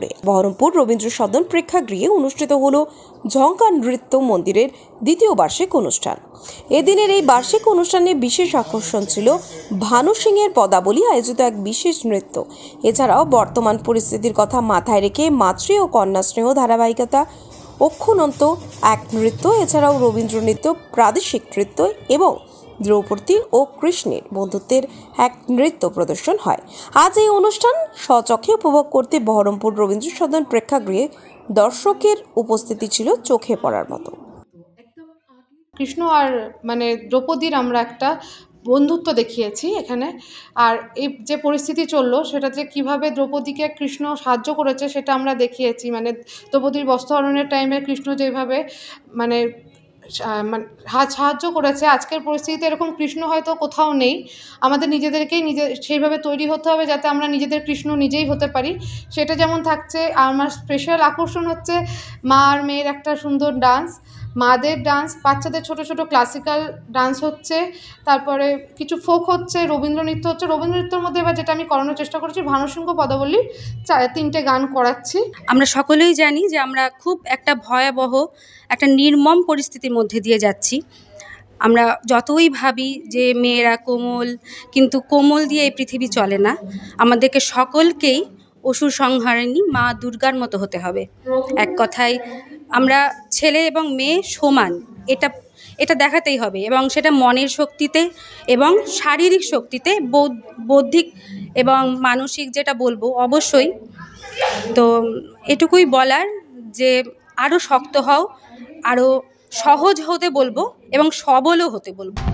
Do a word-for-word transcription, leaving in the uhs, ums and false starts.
দুপুরে বহরমপুর রবীন্দ্র সদন প্রেক্ষাগৃহে অনুষ্ঠিত হল ঝঙ্কার নৃত্য মন্দিরের দ্বিতীয় বার্ষিক অনুষ্ঠান। এদিনের এই বার্ষিক অনুষ্ঠানে বিশেষ আকর্ষণ ছিল ভানু সিং এর পদাবলী আয়োজিত এক বিশেষ নৃত্য। এছাড়াও বর্তমান পরিস্থিতির কথা মাথায় রেখে মাতৃ ও কন্যা স্নেহ ধারাবাহিকতা অক্ষুণন্ত এক নৃত্য, এছাড়াও রবীন্দ্র নৃত্য, প্রাদেশিক নৃত্য এবং দ্রৌপদী ও কৃষ্ণের বন্ধুত্বের এক নৃত্য প্রদর্শন হয়। আজ এই অনুষ্ঠান স্বচক্ষে উপভোগ করতে বহরমপুর রবীন্দ্র সদন প্রেক্ষাগৃহে দর্শকের উপস্থিতি ছিল চোখে পড়ার মতো। কৃষ্ণ আর মানে দ্রৌপদীর আমরা একটা বন্ধুত্ব দেখিয়েছি এখানে। আর এই যে পরিস্থিতি চললো সেটাতে কিভাবে দ্রৌপদীকে কৃষ্ণ সাহায্য করেছে সেটা আমরা দেখিয়েছি। মানে দ্রৌপদীর বস্ত্রহরণের টাইমে কৃষ্ণ যেভাবে মানে মানে সাহায্য করেছে, আজকের পরিস্থিতিতে এরকম কৃষ্ণ হয়তো কোথাও নেই। আমাদের নিজেদেরকেই নিজে সেইভাবে তৈরি হতে হবে যাতে আমরা নিজেদের কৃষ্ণ নিজেই হতে পারি। সেটা যেমন থাকছে, আমার স্পেশাল আকর্ষণ হচ্ছে মা আর মেয়ের একটা সুন্দর ডান্স, মাদের ডান্স, বাচ্চাদের ছোট ছোট ক্লাসিক্যাল ডান্স হচ্ছে, তারপরে কিছু ফোক হচ্ছে, রবীন্দ্র নৃত্য হচ্ছে। রবীন্দ্র নৃত্যের মধ্যে এবার যেটা আমি করানোর চেষ্টা করেছি, ভানু সিং পদাবলী তিনটে গান করাচ্ছি। আমরা সকলেই জানি যে আমরা খুব একটা ভয়াবহ একটা নির্মম পরিস্থিতির মধ্যে দিয়ে যাচ্ছি। আমরা যতই ভাবি যে মেয়েরা কোমল, কিন্তু কোমল দিয়ে এই পৃথিবী চলে না। আমাদেরকে সকলকেই অসুর সংহারিণী মা দুর্গার মতো হতে হবে। এক কথায় আমরা ছেলে এবং মেয়ে সমান, এটা এটা দেখাতেই হবে, এবং সেটা মনের শক্তিতে এবং শারীরিক শক্তিতে, বৌদ্ধিক এবং মানসিক যেটা বলবো অবশ্যই। তো এটুকুই বলার যে আরও শক্ত হও, আরও সহজ হতে বলবো এবং সবলও হতে বলবো।